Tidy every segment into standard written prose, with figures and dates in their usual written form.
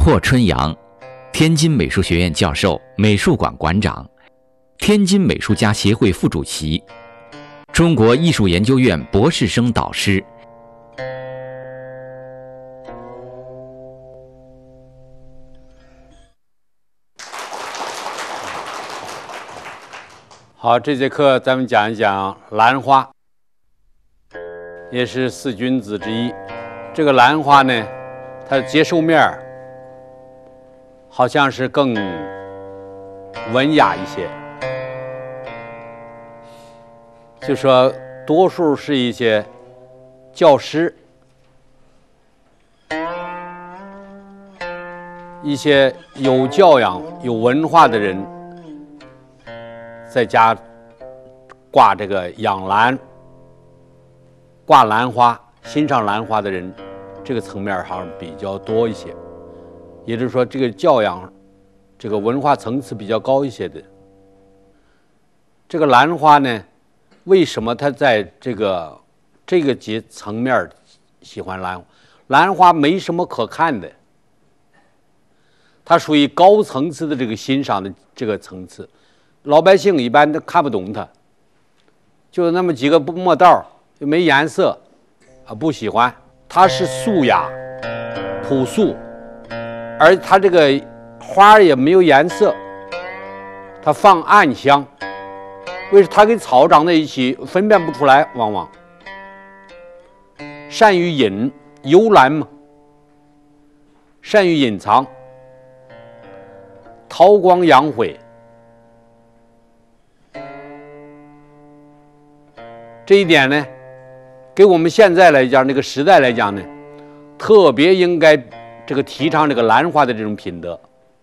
霍春阳，天津美术学院教授、美术馆馆长，天津美术家协会副主席，中国艺术研究院博士生导师。 好，这节课咱们讲一讲兰花，也是四君子之一。这个兰花呢，它的接受面好像是更文雅一些，就说多数是一些教师，一些有教养、有文化的人，在家挂这个养兰、挂兰花、欣赏兰花的人，这个层面好像比较多一些。也就是说，这个教养、这个文化层次比较高一些的。这个兰花呢，为什么它在这个层面喜欢兰花？兰花没什么可看的，它属于高层次的这个欣赏的这个层次。老百姓一般都看不懂它，就那么几个墨道，就没颜色，不喜欢。它是素雅、朴素，而它这个花也没有颜色，它放暗香。为什么它跟草长在一起分辨不出来？往往善于幽兰嘛，善于隐藏，韬光养晦。这一点呢，给我们现在来讲，这个时代来讲呢，特别应该这个提倡这个兰花的这种品德。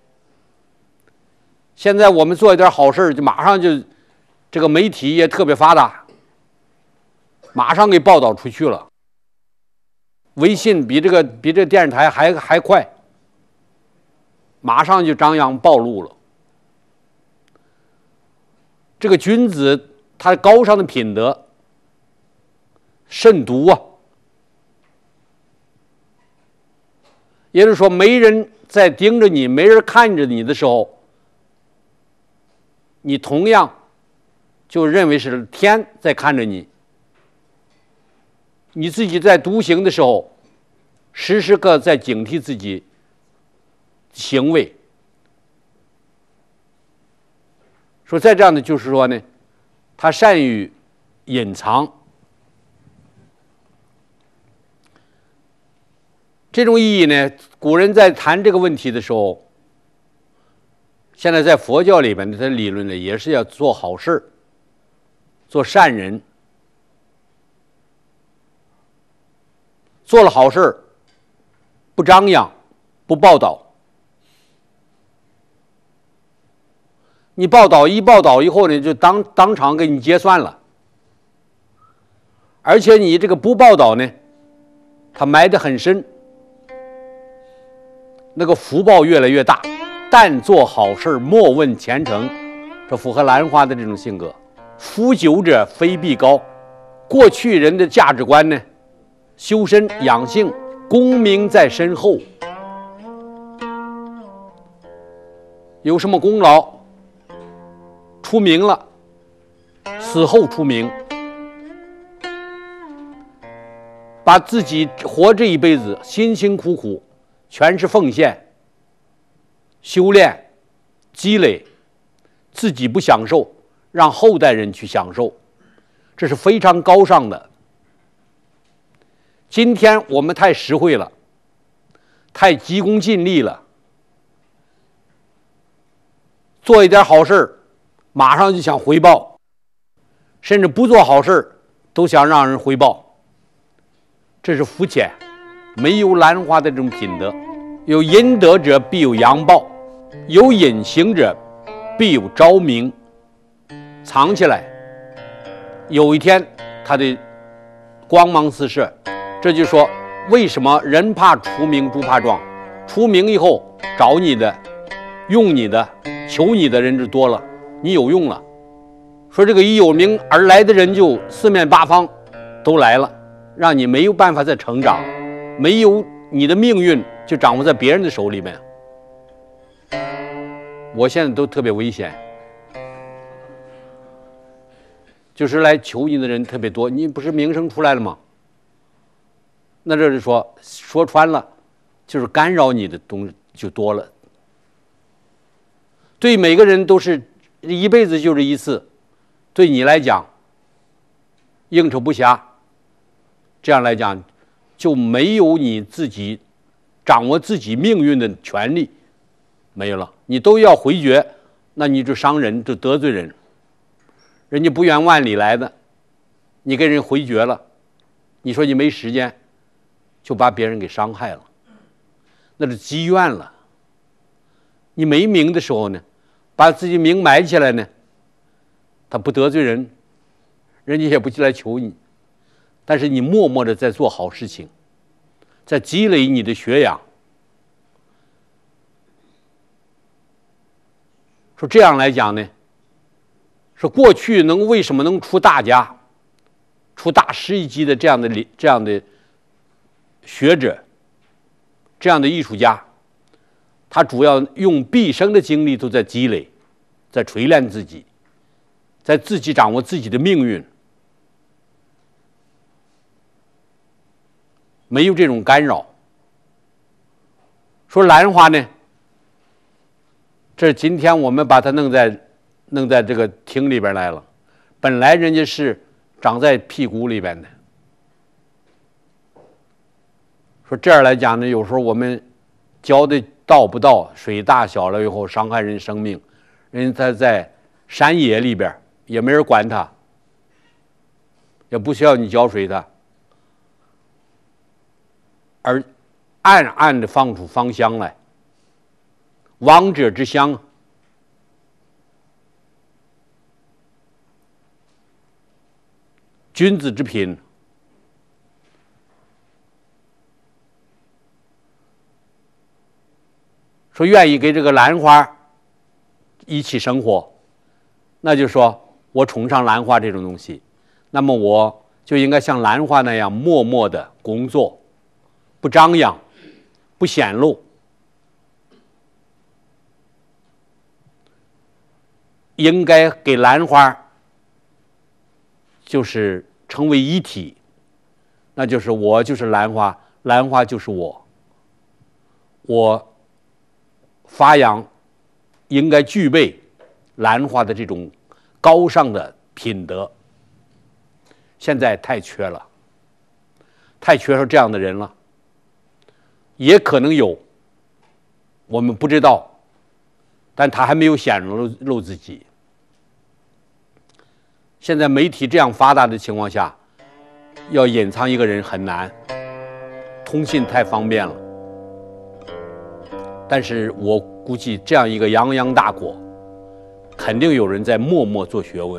现在我们做一点好事，就马上就这个媒体也特别发达，马上给报道出去了。微信比这电视台还快，马上就张扬暴露了。这个君子他高尚的品德慎独啊，也就是说，没人在盯着你，没人看着你的时候，你同样就认为是天在看着你。你自己在独行的时候，时时刻在警惕自己行为。说在这样的就是说呢，他善于隐藏。这种意义呢，古人在谈这个问题的时候，现在在佛教里边的理论呢，也是要做好事，做善人。做了好事，不张扬，不报道。你报道以后呢，就当场给你结算了。而且你这个不报道呢，它埋得很深。那个福报越来越大，但做好事，莫问前程，这符合兰花的这种性格。夫久者非必高，过去人的价值观呢，修身养性，功名在身后。有什么功劳，出名了，死后出名，把自己活这一辈子辛辛苦苦全是奉献、修炼、积累，自己不享受，让后代人去享受，这是非常高尚的。今天我们太实惠了，太急功近利了，做一点好事马上就想回报，甚至不做好事都想让人回报，这是肤浅，没有兰花的这种品德。有阴德者必有阳报，有隐形者必有昭明。藏起来，有一天他的光芒四射。这就说为什么人怕出名猪怕壮，出名以后找你的、用你的、求你的人就多了，你有用了。说这个一有名而来的人就四面八方都来了，让你没有办法再成长，没有你的命运就掌握在别人的手里面。 我现在都特别危险，就是来求你的人特别多。你不是名声出来了吗？那这是说穿了，就是干扰你的东西就多了。对每个人都是一辈子就这一次，对你来讲应酬不暇，这样来讲就没有你自己掌握自己命运的权利，没有了。你都要回绝，那你就伤人，就得罪人。人家不远万里来的，你给人回绝了，你说你没时间，就把别人给伤害了，那是积怨了。你没名的时候呢，把自己名埋起来呢，他不得罪人，人家也不来求你，但是你默默的在做好事情，在积累你的学养。说这样来讲呢，说过去为什么能出大家，出大师一级的这样的学者，这样的艺术家，他主要用毕生的精力都在积累，在锤炼自己，在自己掌握自己的命运，没有这种干扰。说兰花呢，这今天我们把它弄在这个厅里边来了，本来人家是长在屁股里边的。说这样来讲呢，有时候我们浇的到不到，水大小了以后伤害人生命，人家在山野里边也没人管他，也不需要你浇水他，而暗暗的放出芳香来，王者之香。君子之品。说愿意给这个兰花一起生活，那就说我崇尚兰花这种东西，那么我就应该像兰花那样默默的工作，不张扬，不显露，应该给兰花就是成为一体，那就是我就是兰花，兰花就是我发扬应该具备兰花的这种高尚的品德，现在太缺了，太缺少这样的人了。也可能有，我们不知道，但他还没有显露自己。现在媒体这样发达的情况下，要隐藏一个人很难，通信太方便了。但是我估计这样一个泱泱大国，肯定有人在默默做学问，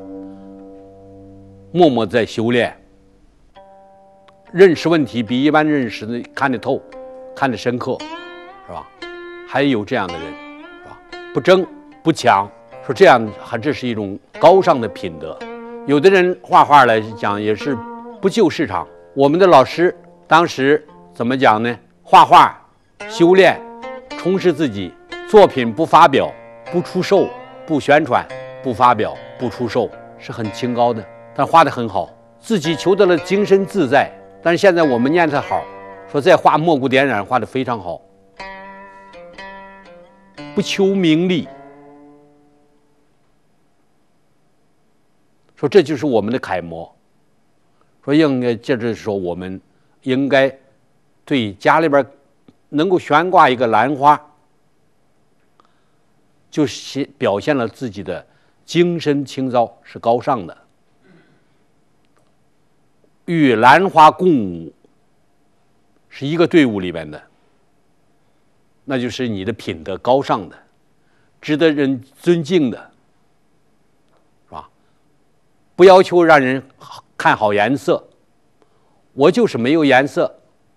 默默在修炼，认识问题比一般认识的看得透，看得深刻，是吧？还有这样的人，是吧？不争不抢，说这样这是一种高尚的品德。有的人画画来讲也是不救市场。我们的老师当时怎么讲呢？画画修炼充实自己，作品不发表不出售不宣传不发表不出售，是很清高的，但画得很好，自己求得了精神自在。但是现在我们念他好，说再画墨骨点染画得非常好，不求名利，说这就是我们的楷模。说应该接着说，我们应该对家里边能够悬挂一个兰花，就表现了自己的精神清糟，是高尚的。与兰花共舞是一个队伍里边的，那就是你的品德高尚的，值得人尊敬的，是吧？不要求让人看好颜色，我就是没有颜色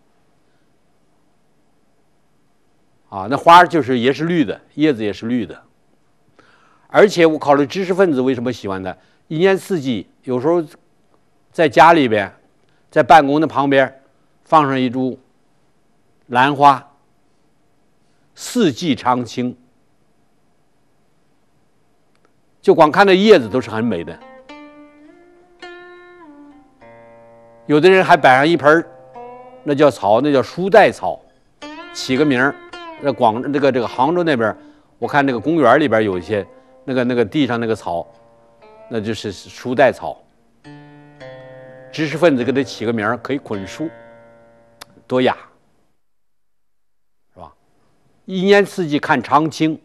啊，那花就是也是绿的，叶子也是绿的。而且我考虑知识分子为什么喜欢它，一年四季，有时候在家里边，在办公的旁边放上一株兰花，四季常青， 就光看那叶子都是很美的。有的人还摆上一盆那叫草，那叫书带草，起个名儿。这个杭州那边，我看那个公园里边有一些那个地上那个草，那就是书带草。知识分子给它起个名儿，可以捆书，多雅，是吧？一年四季看长青，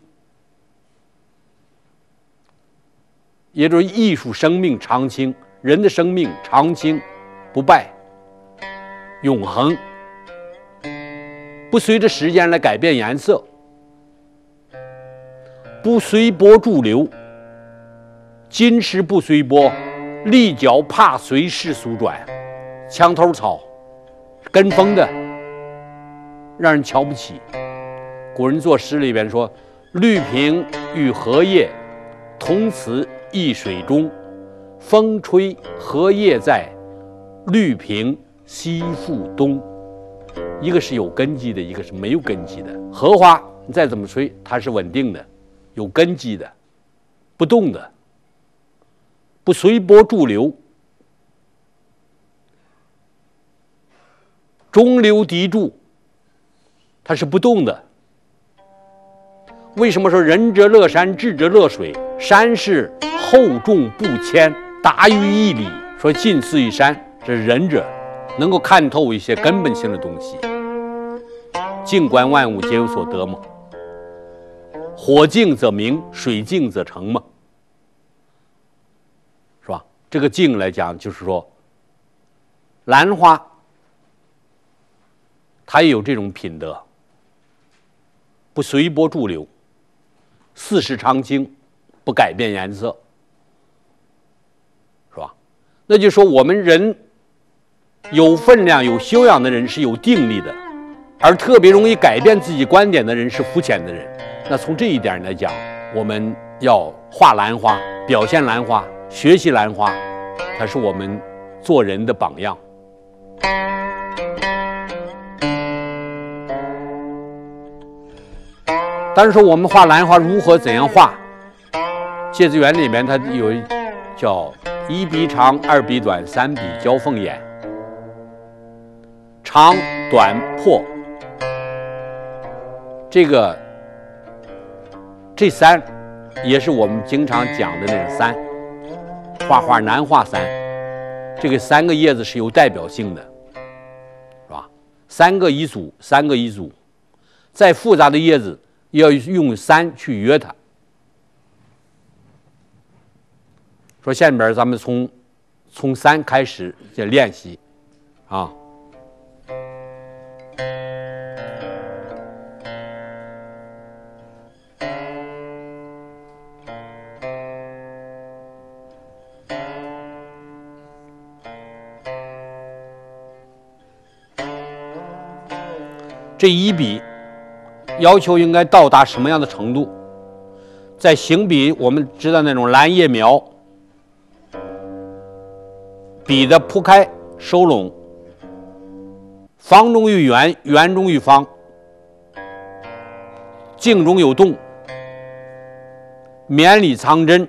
也就是艺术生命长青，人的生命长青，不败，永恒，不随着时间来改变颜色，不随波逐流，今时不随波，立脚怕随世俗转，墙头草，跟风的，让人瞧不起。古人作诗里边说：“绿萍与荷叶，同此一水中。风吹荷叶在，绿萍西复东。”一个是有根基的，一个是没有根基的。荷花你再怎么吹，它是稳定的，有根基的，不动的，不随波逐流。中流砥柱，它是不动的。为什么说仁者乐山，智者乐水？山是厚重不谦，达于一理，说近似于山，这是仁者能够看透一些根本性的东西。静观万物皆有所得嘛，火静则明，水静则成嘛，是吧？这个静来讲，就是说兰花它也有这种品德，不随波逐流，四时常青，不改变颜色，是吧？那就说我们人有分量、有修养的人是有定力的，而特别容易改变自己观点的人是肤浅的人。那从这一点来讲，我们要画兰花，表现兰花，学习兰花，它是我们做人的榜样。但是说我们画兰花如何怎样画？芥子园里面它有叫1笔长2笔短3笔交凤眼，长短破，这三也是我们经常讲的那个三，画画难画三，这个3个叶子是有代表性的，是吧？3个一组，3个一组，再复杂的叶子要用3去约它。说下面咱们从3开始就练习啊。这一笔要求应该到达什么样的程度？在行笔，我们知道那种蓝叶描，笔的铺开收拢，方中于圆，圆中于方，静中有动，绵里藏针，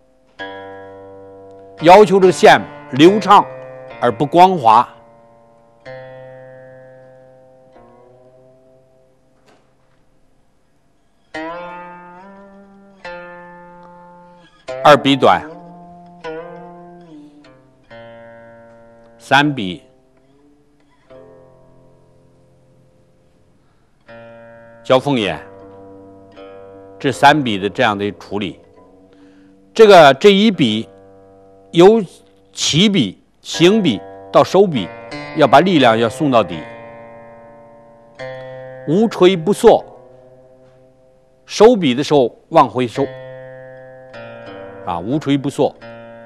要求这个线流畅而不光滑。2笔短，3笔交凤眼，这3笔的这样的处理，这一笔由起笔、行笔到收笔，要把力量要送到底，无垂不缩，收笔的时候往回收。无垂不缩，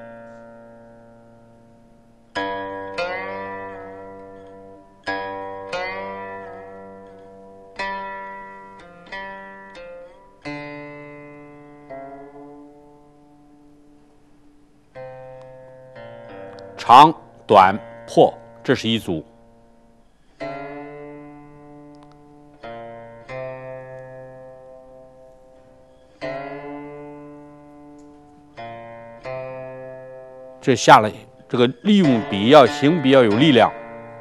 长短破，这是一组。 这下来这个利用笔要行比较有力量。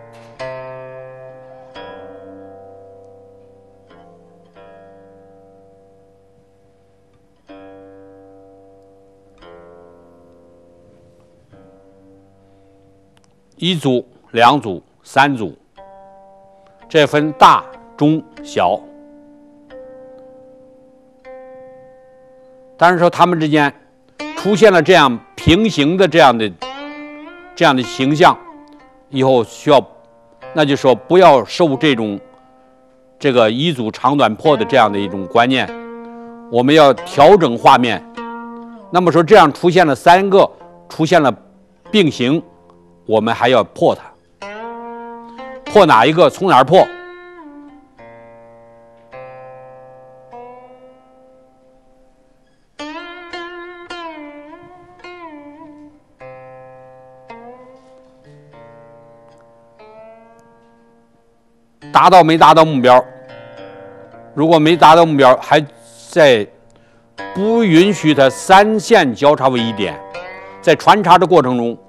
一组、两组、三组，这分大、中、小。但是说他们之间出现了这样平行的这样的形象，以后需要，那就说不要受这个一组长短破的这样的一种观念，我们要调整画面。那么说这样出现了3个，出现了并行，我们还要破它，破哪一个？从哪儿破？达到没达到目标？如果没达到目标，还在不允许它3线交叉为一点，在穿插的过程中，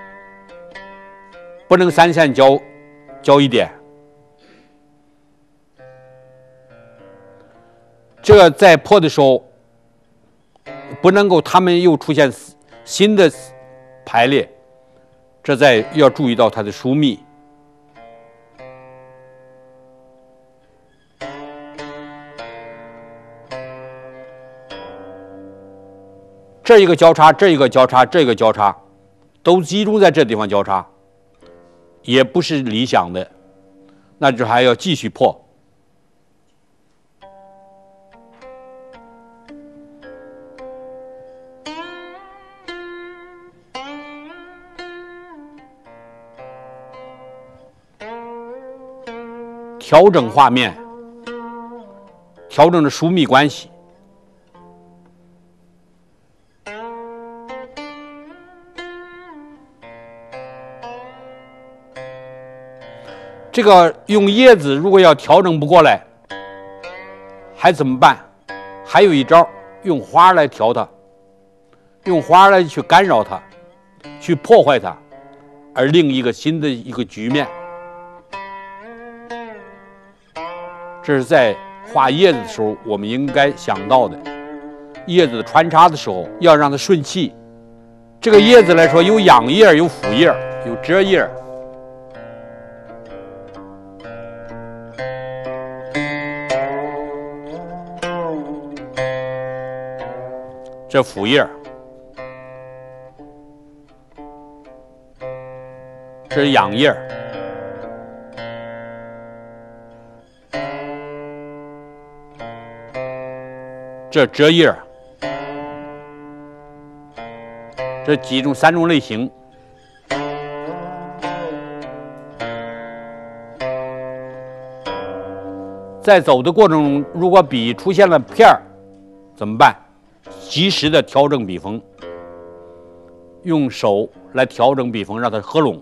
不能3线交一点。这个在破的时候，不能够它们又出现新的排列，这要注意到它的疏密。这一个交叉，这一个交叉，这一个交叉，都集中在这地方交叉，也不是理想的，那就还要继续破。调整画面，调整的疏密关系。这个用叶子如果要调整不过来，还怎么办？还有一招，用花来调它，用花来去干扰它，去破坏它，而另一个新的一个局面。这是在画叶子的时候我们应该想到的。叶子的穿插的时候要让它顺气。这个叶子来说，有仰叶，有俯叶，有折叶。这俯叶，这是仰叶，这折叶，这3种类型。在走的过程中，如果笔出现了片儿，怎么办？及时的调整笔锋，用手来调整笔锋，让它合拢。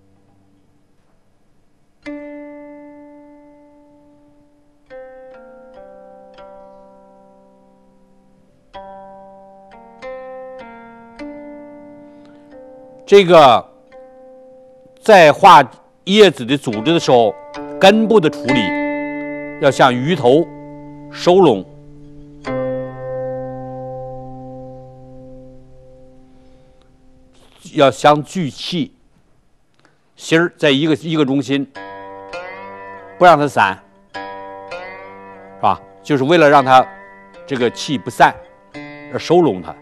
这个在画叶子的组织的时候，根部的处理要像鱼头收拢。要相聚气，心儿在一个中心，不让它散，是吧？就是为了让它这个气不散，而收拢它。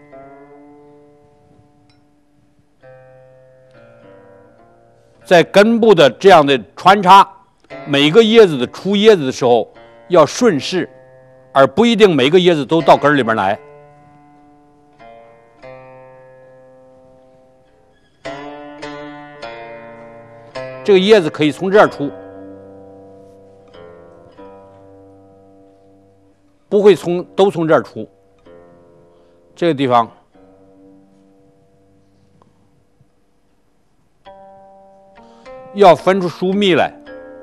在根部的这样的穿插，每个叶子的出叶子的时候要顺势，而不一定每个叶子都到根里边来。这个叶子可以从这儿出，不会都从这儿出。这个地方要分出疏密来，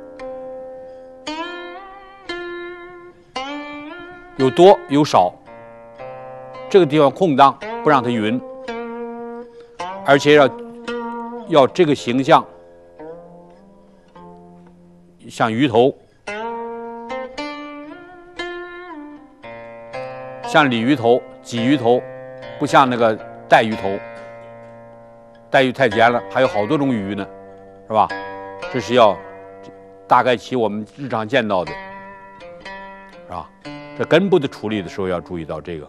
有多有少。这个地方空档，不让它匀。 而且要这个形象像鱼头，像鲤鱼头、鲫鱼头，不像那个带鱼头。带鱼太尖了，还有好多种鱼呢，是吧？这是要大概其我们日常见到的，是吧？这根部的处理的时候要注意到这个。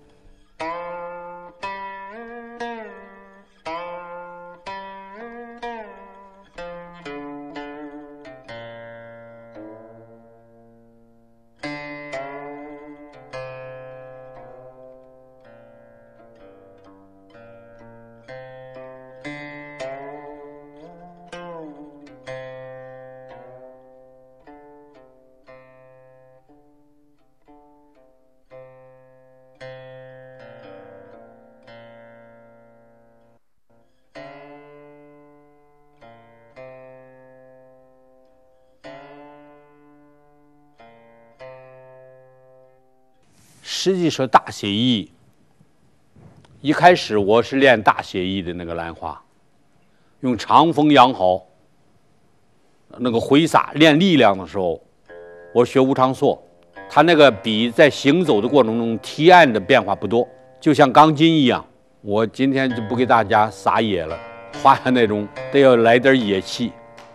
实际上大写意，一开始我是练大写意的那个兰花，用长锋扬毫，那个挥洒练力量的时候，我学吴昌硕，他那个笔在行走的过程中提按的变化不多，就像钢筋一样。我今天就不给大家撒野了，画下那种得要来点野气。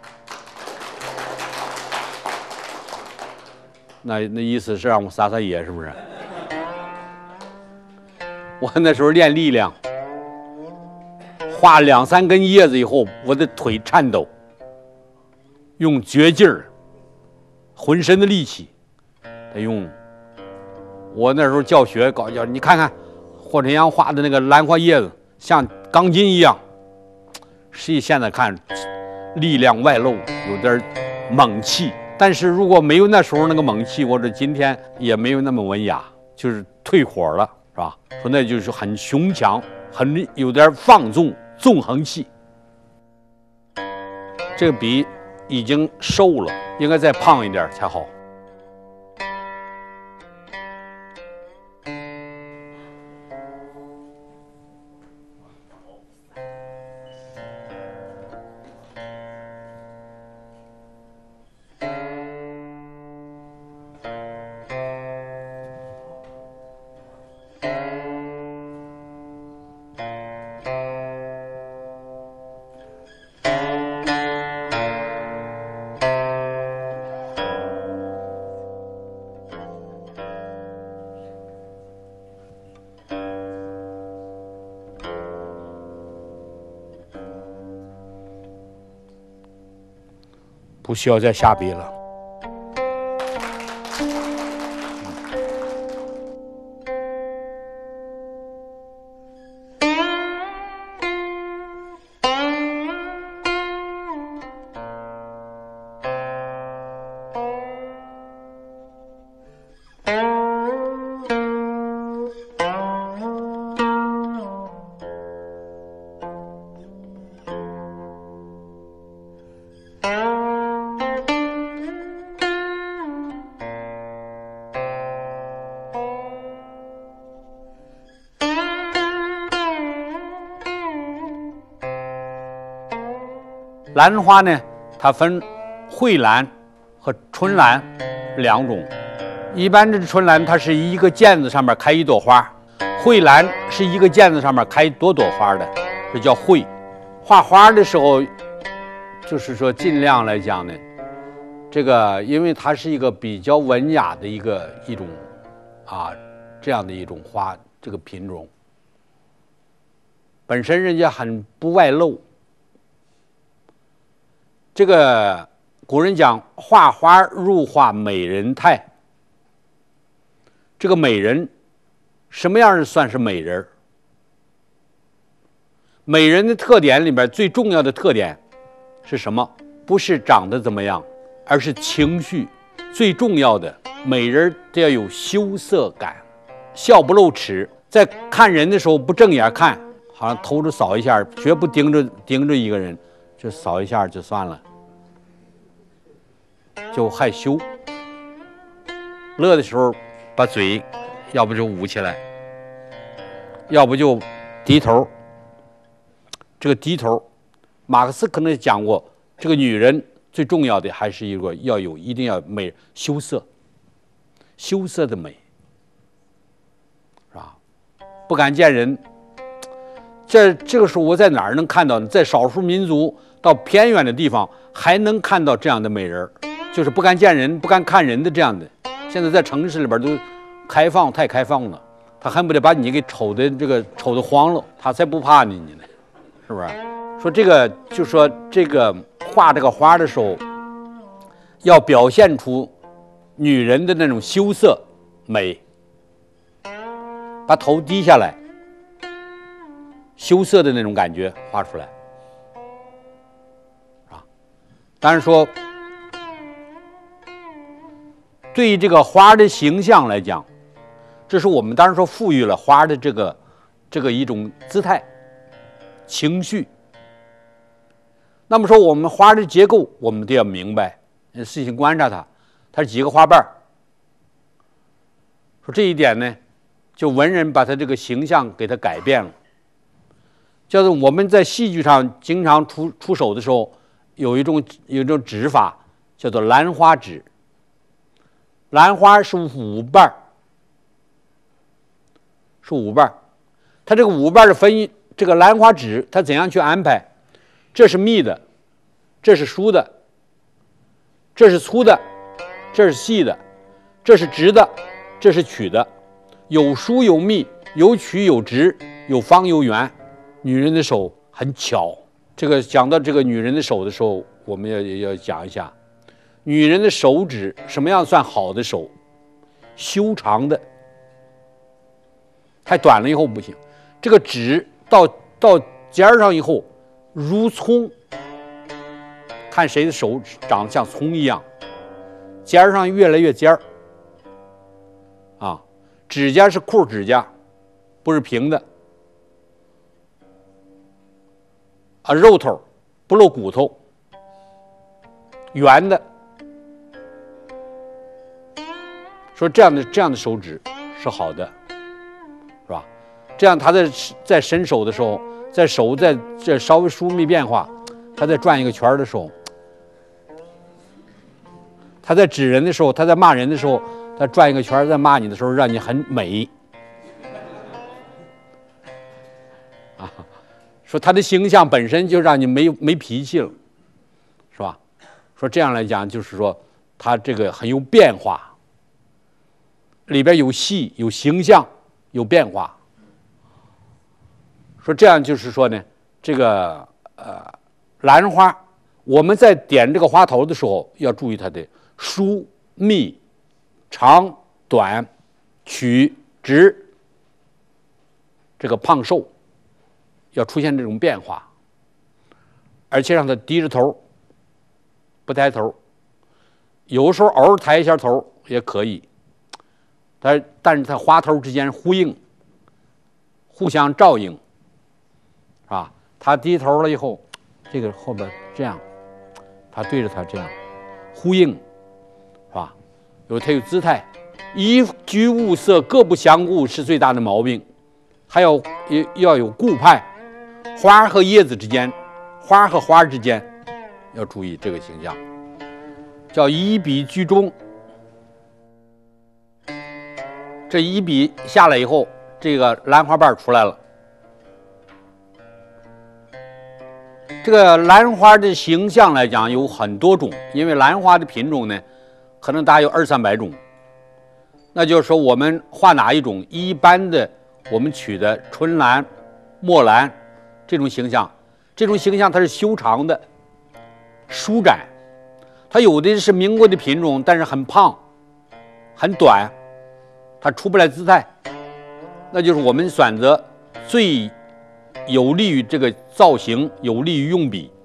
那意思是让我撒野，是不是？我那时候练力量，画2、3根叶子以后，我的腿颤抖，用绝劲儿，浑身的力气，得用。我那时候教学搞教，你看看霍晨阳画的那个兰花叶子，像钢筋一样。实际现在看，力量外露，有点猛气。但是如果没有那时候那个猛气，或者今天也没有那么文雅，就是退火了。是吧？说那就是很雄强，很有点放纵、纵横气。这个笔已经瘦了，应该再胖一点才好。不需要再下笔了。兰花呢，它分蕙兰和春兰2种。一般这春兰它是一个毽子上面开1朵花，蕙兰是一个毽子上面开多朵花的，这叫蕙。画花的时候，就是说尽量来讲呢，这个因为它是一个比较文雅的一种这样的一种花，这个品种本身人家很不外露。这个古人讲画花入画美人态，这个美人什么样算是美人？美人的特点里边最重要的特点是什么？不是长得怎么样，而是情绪。最重要的，美人这要有羞涩感，笑不露齿，在看人的时候不正眼看，好像偷着扫一下，绝不盯着一个人，就扫一下就算了，就害羞。乐的时候把嘴要不就捂起来，要不就低头， 这个低头。马克思可能讲过，这个女人最重要的还是一定要美，羞涩，羞涩的美，是吧？不敢见人。这个时候我在哪儿能看到呢？在少数民族到偏远的地方还能看到这样的美人，就是不敢见人、不敢看人的这样的。现在在城市里边都开放，太开放了，他恨不得把你给瞅得慌了，他才不怕你呢，是不是？说这个就说这个画这个花的时候，要表现出女人的那种羞涩美，把头低下来，羞涩的那种感觉画出来，啊，当然说对于这个花的形象来讲，这是我们当然说赋予了花的这个一种姿态、情绪。那么说我们花的结构，我们都要明白，细心观察它，它是几个花瓣。说这一点呢，就文人把他这个形象给它改变了。叫做我们在戏剧上经常出手的时候，有一种指法叫做兰花指。兰花是5瓣，是5瓣。它这个5瓣的分，这个兰花指它怎样去安排？这是密的，这是疏的，这是粗的，这是细的，这是直的，这是曲的，有疏有密，有曲有直，有方有圆。女人的手很巧。这个讲到这个女人的手的时候，我们要讲一下，女人的手指什么样算好的手？修长的，太短了以后不行。这个指到尖上以后，如葱，看谁的手长得像葱一样，尖上越来越尖儿，啊，指甲是裤指甲，不是平的，啊，肉头不露骨头，圆的。说这样的手指是好的，是吧？这样他在伸手的时候，在手在这稍微疏密变化，他在转一个圈的时候，他在指人的时候，他在骂人的时候，他转一个圈，在骂你的时候，让你很美。啊，说他的形象本身就让你没脾气了，是吧？说这样来讲，就是说他这个很有变化。里边有戏，有形象，有变化。说这样就是说呢，这个兰花，我们在点这个花头的时候，要注意它的疏密、长短、曲直，这个胖瘦要出现这种变化，而且让它低着头，不抬头，有时候偶尔抬一下头也可以。但是它花头之间呼应，互相照应，是吧？他低头了以后，这个后边这样，他对着他这样呼应，是吧？他有姿态，一居物色，各不相顾是最大的毛病，还要有顾盼，花和叶子之间，花和花之间要注意这个形象，叫以笔居中。这一笔下来以后，这个兰花瓣出来了。这个兰花的形象来讲有很多种，因为兰花的品种呢，可能大概有200-300种。那就是说，我们画哪一种？一般的我们取的春兰、墨兰这种形象，它是修长的、舒展。它有的是民国的品种，但是很胖、很短。它出不来姿态，那就是我们选择最有利于这个造型，有利于用笔，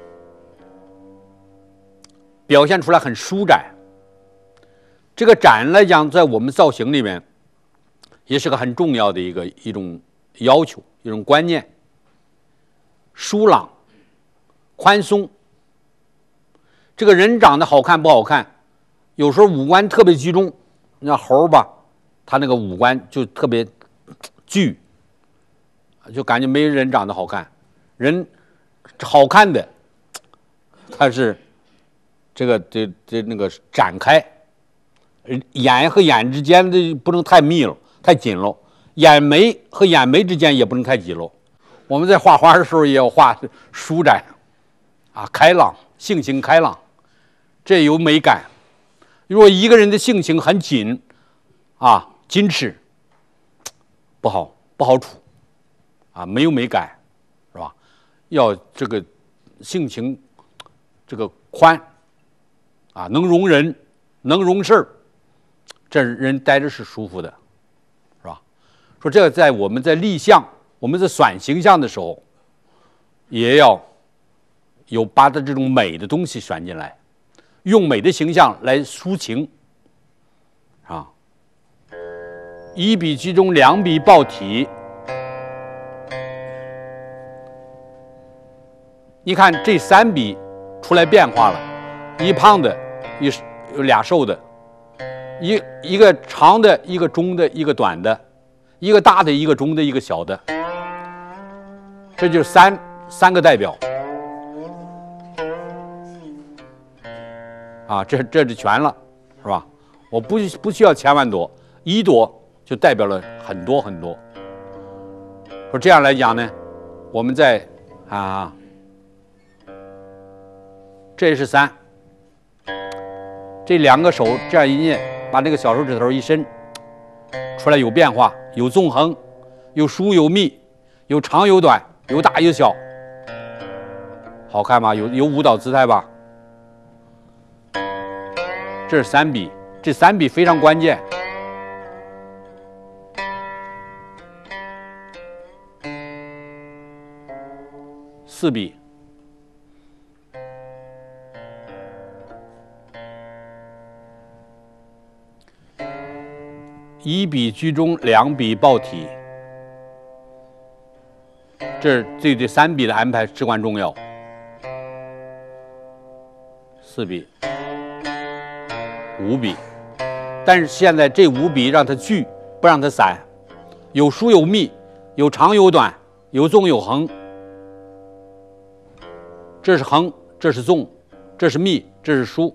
表现出来很舒展。这个展来讲，在我们造型里面，也是个很重要的一种要求，一种观念。舒朗、宽松。这个人长得好看不好看，有时候五官特别集中，你像猴吧。他那个五官就特别巨，就感觉没人长得好看。 人好看的，它是那个展开，眼和眼之间的不能太密了，太紧了，眼眉和眼眉之间也不能太紧了。我们在画画的时候也要画舒展，啊，开朗，性情开朗，这有美感。如果一个人的性情很紧，啊，矜持，不好处，啊，没有美感，是吧？要这个性情这个宽，啊，能容人，能容事儿，这人待着是舒服的，是吧？说这个在我们在立项，我们在选形象的时候，也要有把它这种美的东西选进来，用美的形象来抒情，啊，一笔居中，两笔抱体。你看这3笔出来变化了，一胖的，俩瘦的，一个长的，一个中的，一个短的，一个大的，一个中的，一个小的，这就是三个代表。啊，这就全了，是吧？我不需要千万朵，1朵就代表了很多很多。说这样来讲呢，我们在啊，这是3，这2个手这样一捏，把这个小手指头一伸，出来有变化，有纵横，有疏有密，有长有短，有大有小，好看吗？有舞蹈姿态吧？这是3笔，这3笔非常关键。4笔，一笔居中，两笔抱体，这对3笔的安排至关重要。4笔。5笔，但是现在这5笔让它聚，不让它散，有疏有密，有长有短，有纵有横。这是横，这是纵，这是密，这是疏。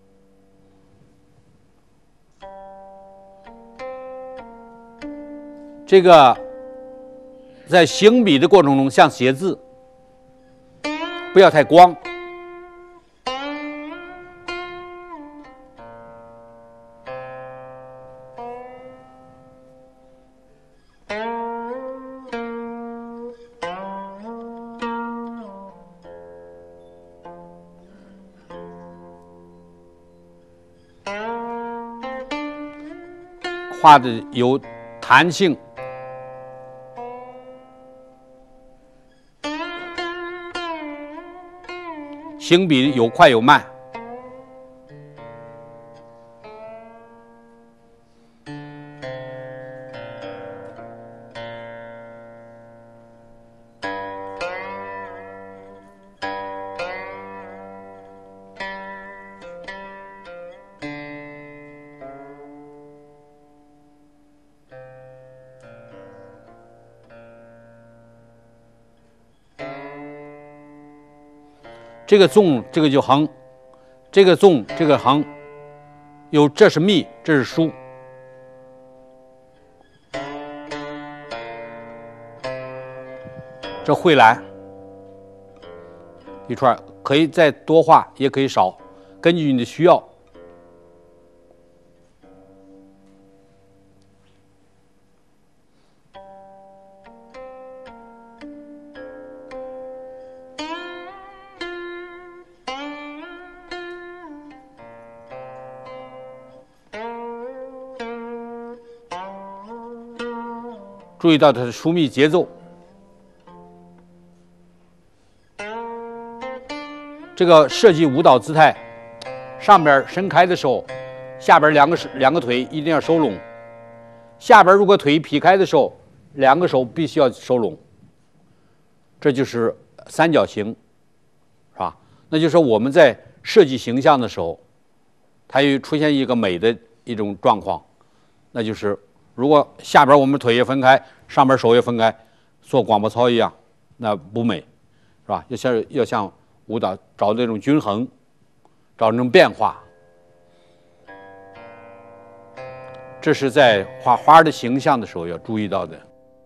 这个在行笔的过程中，像写字，不要太光。画的有弹性，行笔有快有慢，这个纵，这个就横，这个纵，这个横，有这是密，这是疏。这蕙兰一串，可以再多画，也可以少，根据你的需要。注意到它的疏密节奏。这个设计舞蹈姿态，上边伸开的时候，下边两个腿一定要收拢；下边如果腿劈开的时候，2个手必须要收拢。这就是3角形，是吧？那就是说我们在设计形象的时候，它又出现一个美的一种状况，那就是如果下边我们腿也分开，上边手也分开，做广播操一样，那不美。 是吧？要像舞蹈找这种均衡，找这种变化。这是在画花的形象的时候要注意到的。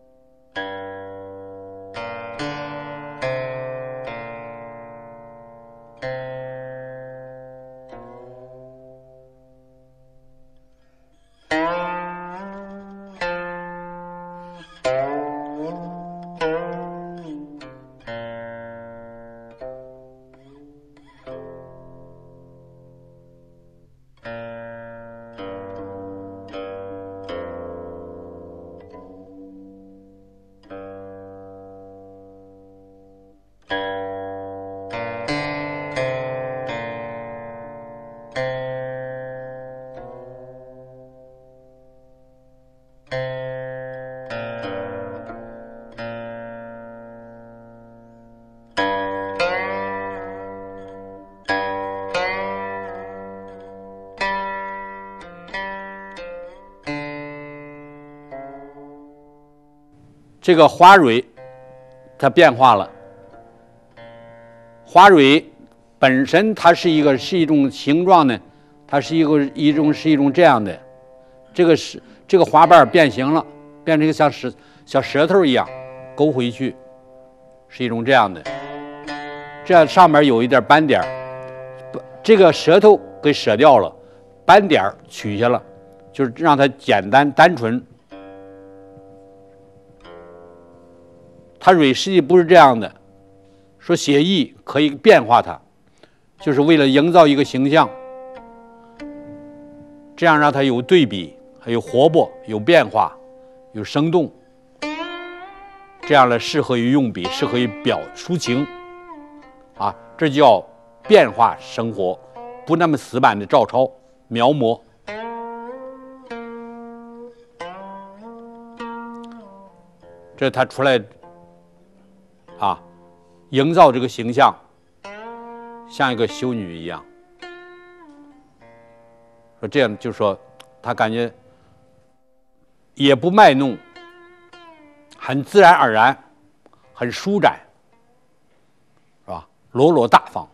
这个花蕊它变化了，花蕊本身它是一种形状呢，它是一种这样的，这个花瓣变形了，变成一个像小舌头一样勾回去，是一种这样的，这样上面有一点斑点，这个舌头给舍掉了，斑点取下了，就是让它简单单纯。它蕊实际不是这样的，说写意可以变化它，就是为了营造一个形象，这样让它有对比，还有活泼，有变化，有生动，这样呢适合于用笔，适合于抒情，啊，这叫变化生活，不那么死板的照抄描摹。这它出来。营造这个形象，像一个修女一样。说这样就是说，他感觉也不卖弄，很自然而然，很舒展，是吧？落落大方，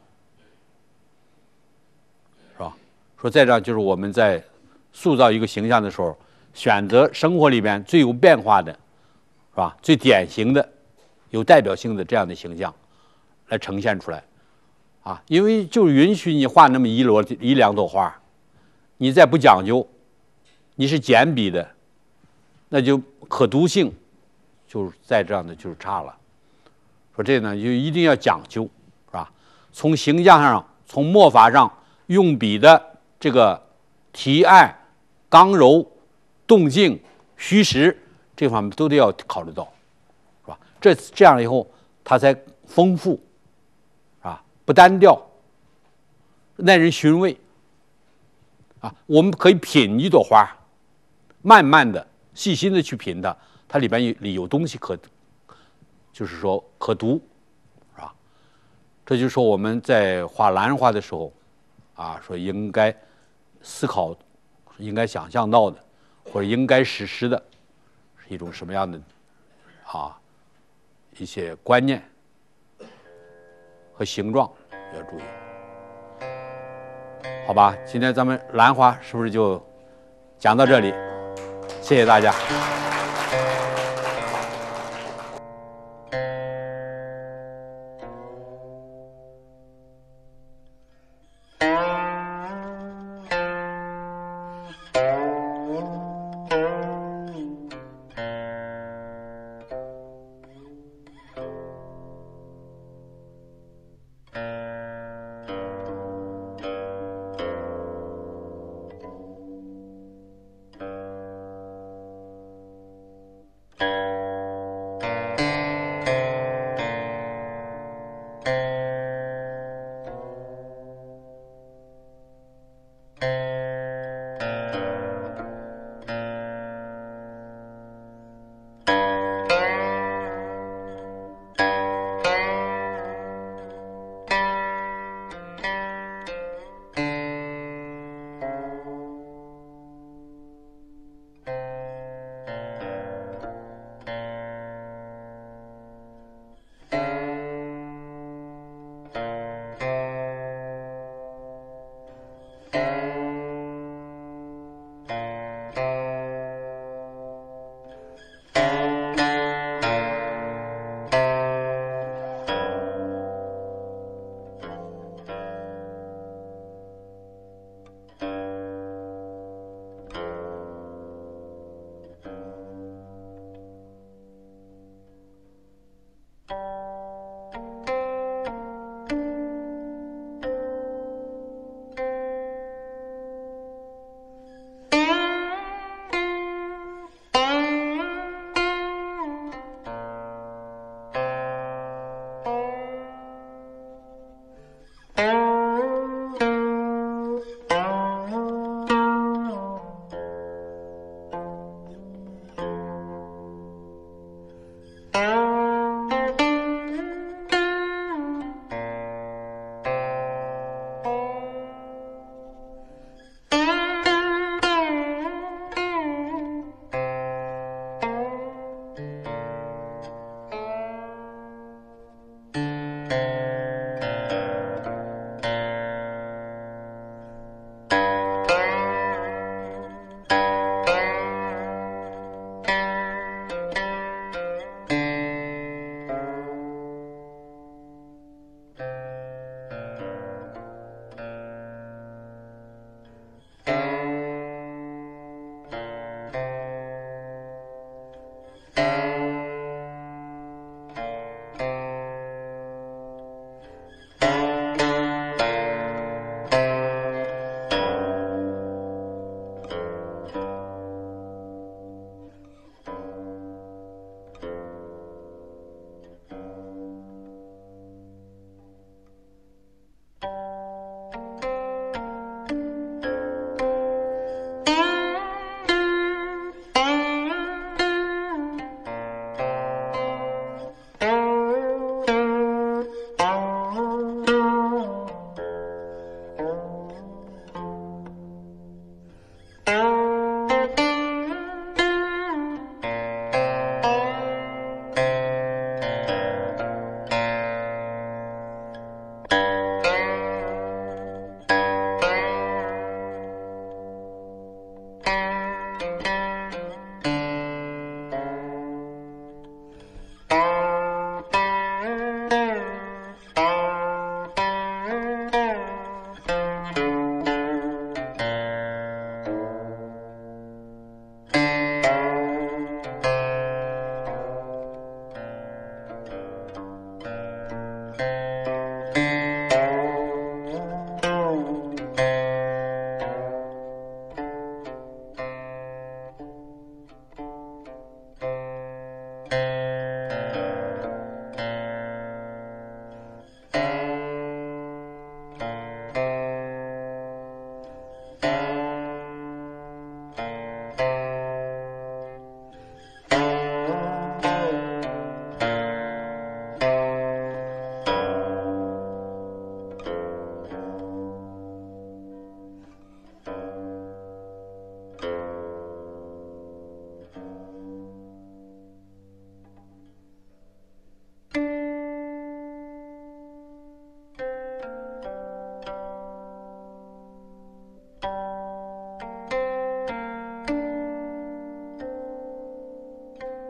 是吧？说再这样就是我们在塑造一个形象的时候，选择生活里边最有变化的，是吧？最典型的。有代表性的这样的形象来呈现出来，因为就允许你画那么一两朵花，你再不讲究，你是简笔的，那就可读性就是再这样的就是差了。说这呢就一定要讲究，是吧？从形象上，从墨法上，用笔的这个提按、刚柔、动静、虚实这方面都得要考虑到。这样以后，它才丰富，不单调，耐人寻味，我们可以品一朵花，慢慢的、细心的去品它，它里边有东西就是说可读，是吧？这就是说我们在画兰花的时候，说应该思考，应该想象到的，或者应该实施的，是一种什么样的一些观念和形状要注意，好吧？今天咱们兰花是不是就讲到这里？谢谢大家。